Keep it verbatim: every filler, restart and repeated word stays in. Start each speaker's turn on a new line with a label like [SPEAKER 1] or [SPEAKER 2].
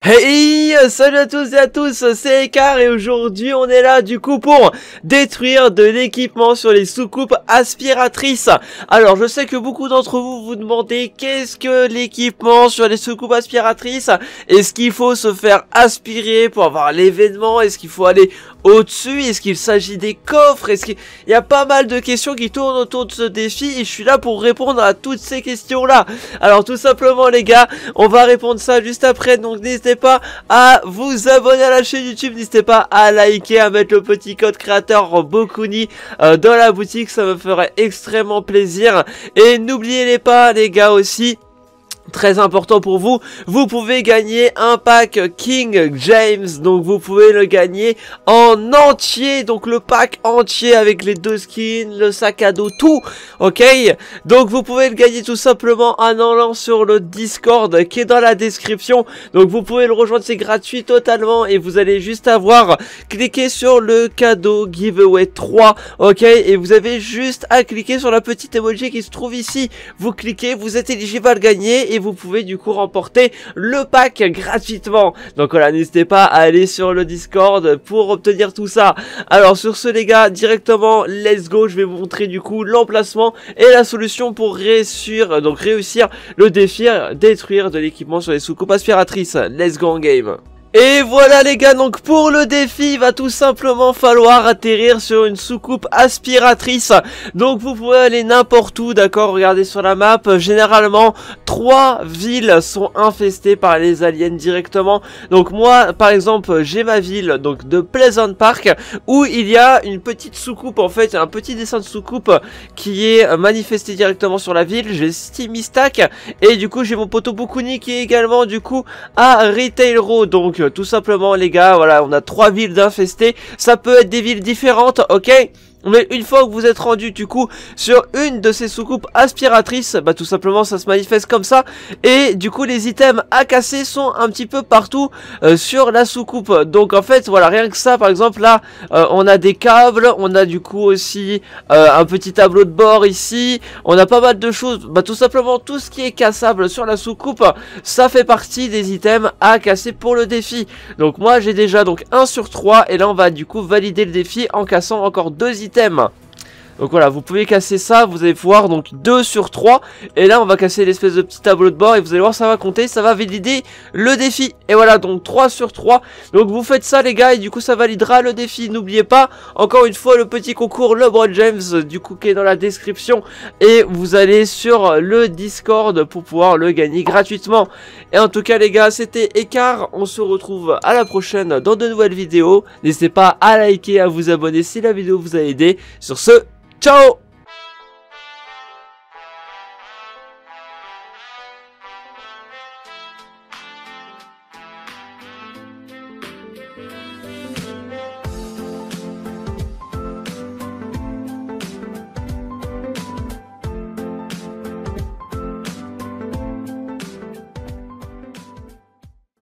[SPEAKER 1] Hey, salut à tous et à tous, c'est Ekar et aujourd'hui on est là du coup pour détruire de l'équipement sur les soucoupes aspiratrices. Alors je sais que beaucoup d'entre vous vous demandez qu'est-ce que l'équipement sur les soucoupes aspiratrices. Est-ce qu'il faut se faire aspirer pour avoir l'événement? Est-ce qu'il faut aller au-dessus? Est-ce qu'il s'agit des coffres? Est-ce qu'il il y a pas mal de questions qui tournent autour de ce défi et je suis là pour répondre à toutes ces questions là. Alors tout simplement les gars, on va répondre ça juste après, donc n'hésitez pas à vous abonner à la chaîne YouTube, n'hésitez pas à liker, à mettre le petit code créateur Bokuni euh, dans la boutique, ça me ferait extrêmement plaisir. Et n'oubliez pas les gars aussi, très important pour vous, vous pouvez gagner un pack King James, donc vous pouvez le gagner en entier, donc le pack entier avec les deux skins, le sac à dos, tout, ok. Donc vous pouvez le gagner tout simplement en allant sur le Discord qui est dans la description, donc vous pouvez le rejoindre, c'est gratuit totalement et vous allez juste avoir cliqué sur le cadeau giveaway trois, ok, et vous avez juste à cliquer sur la petite emoji qui se trouve ici, vous cliquez, vous êtes éligible à le gagner et vous pouvez du coup remporter le pack gratuitement. Donc voilà, n'hésitez pas à aller sur le Discord pour obtenir tout ça. Alors sur ce les gars, directement let's go, je vais vous montrer du coup l'emplacement et la solution pour réussir, donc réussir le défi, détruire de l'équipement sur les soucoupes aspiratrices. Let's go en game. Et voilà les gars, donc pour le défi, il va tout simplement falloir atterrir sur une soucoupe aspiratrice. Donc vous pouvez aller n'importe où, d'accord, regardez sur la map, généralement trois villes sont infestées par les aliens directement. Donc moi par exemple j'ai ma ville donc de Pleasant Park où il y a une petite soucoupe, en fait un petit dessin de soucoupe qui est manifesté directement sur la ville. J'ai Steamy Stack et du coup j'ai mon poteau Bokuni qui est également du coup à Retail Row. Donc tout simplement les gars, voilà, on a trois villes d'infestées, ça peut être des villes différentes, ok. Mais une fois que vous êtes rendu du coup sur une de ces soucoupes aspiratrices, bah tout simplement ça se manifeste comme ça. Et du coup les items à casser sont un petit peu partout euh, sur la soucoupe. Donc en fait voilà, rien que ça par exemple là euh, on a des câbles, on a du coup aussi euh, un petit tableau de bord ici. On a pas mal de choses, bah tout simplement tout ce qui est cassable sur la soucoupe, ça fait partie des items à casser pour le défi. Donc moi j'ai déjà donc un sur trois et là on va du coup valider le défi en cassant encore deux items. Donc voilà, vous pouvez casser ça, vous allez voir donc deux sur trois. Et là on va casser l'espèce de petit tableau de bord et vous allez voir ça va compter, ça va valider le défi. Et voilà, donc trois sur trois. Donc vous faites ça les gars et du coup ça validera le défi. N'oubliez pas, encore une fois, le petit concours LeBron James du coup qui est dans la description. Et vous allez sur le Discord pour pouvoir le gagner gratuitement. Et en tout cas les gars, c'était Ekar, on se retrouve à la prochaine dans de nouvelles vidéos. N'hésitez pas à liker, à vous abonner si la vidéo vous a aidé. Sur ce, ciao!